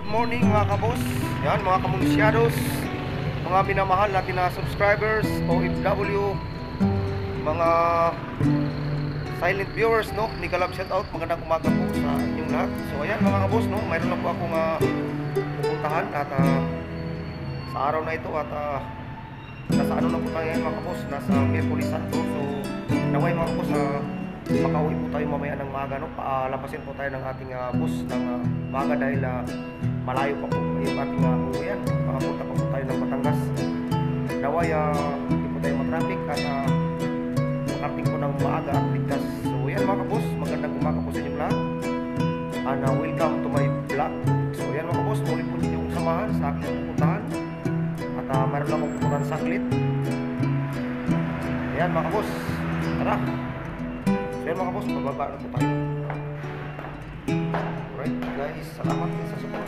good morning mga kabos. Yan mga kamunisyados, mga minamahal natin na subscribers, OFW, mga silent viewers, no? Nikalab shout out, magandang umaga po sa inyong lahat. So ayan mga kabos, no? Mayroon na po akong pupuntahan at sa araw na ito at nasa ano na po tayo mga kabos, nasa Miyerkules Santo. So naway mga kabos, makauwi po tayo mamaya ng maaga, no? Palabasin po tayo ng ating bus ng maaga dahil malayo pa po yung ating uwian. Makapunta pa po tayo ng Batangas. Naway hindi po tayo matraffic at makarating po ng maaga at ligtas. So yan mga kabos, magandang umaga po sa inyong lahat and welcome to my vlog. So yan mga kabos, muli po ninyong samahan sa aking pupuntahan at mayroon lang akong pupuntahan saglit. Yan mga kabos, tara. So yan mga kabos, bababa na po tayo. Alright guys, salamat sa support.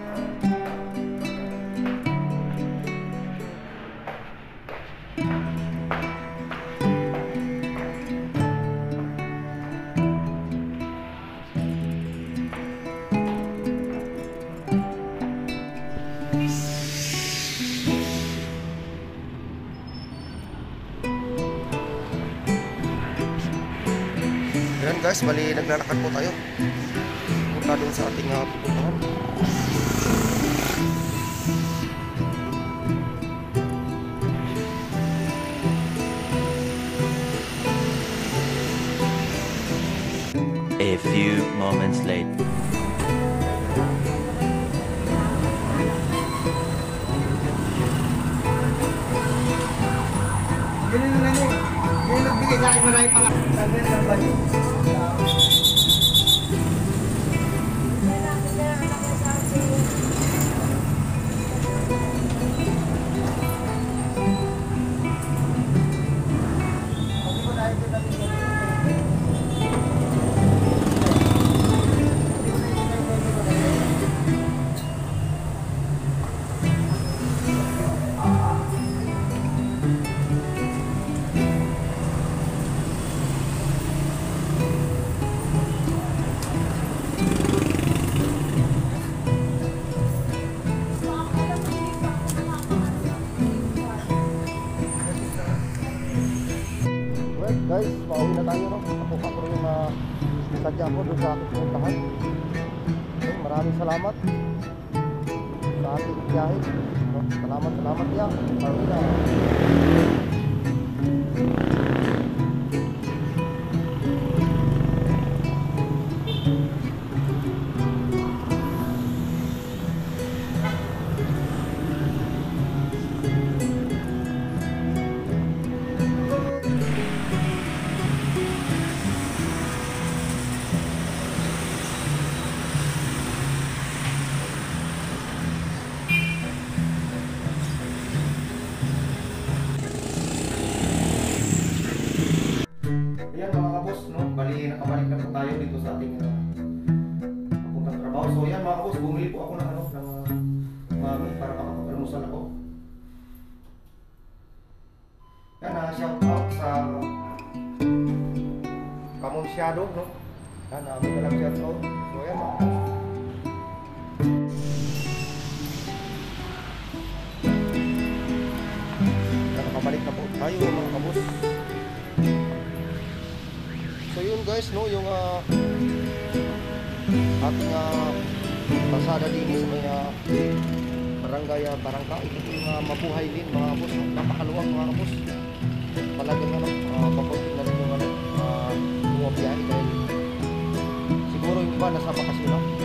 Ayan guys, bali naglalakad po tayo punta doon sa ating pupuntahan. A few moments later. Ganun na lang eh. Yung nagbigay sa akin marami pa ka. Sabi na lang ba yun? Guys, pauwi na tayo, no? Nakuha ko yung sadya ko doon sa aking pupuntahan. Okay, maraming salamat sa ating biyahe, no? Salamat ya. Pauwi na. Ayan mga kabos, no? Bali nakabalik na po tayo dito sa ating papuntang trabaho. So yan mga kabos, bumili po ako ng para makapag-almusal ako. Yan, shout out sa Kamunsyado, no? Yan, may dalang shout out. So yan mga kabos. Yan, nakabalik na po tayo mga kabos. So yun guys, no, yung ating pasada din sa may barangay Barangka. Ito po yung Mabuhay din mga kabos, no? Napakaluwang mga kabos. Talagang papuntin na rin yung bumabiyahe dahil siguro yung iba nasa bakasyon na.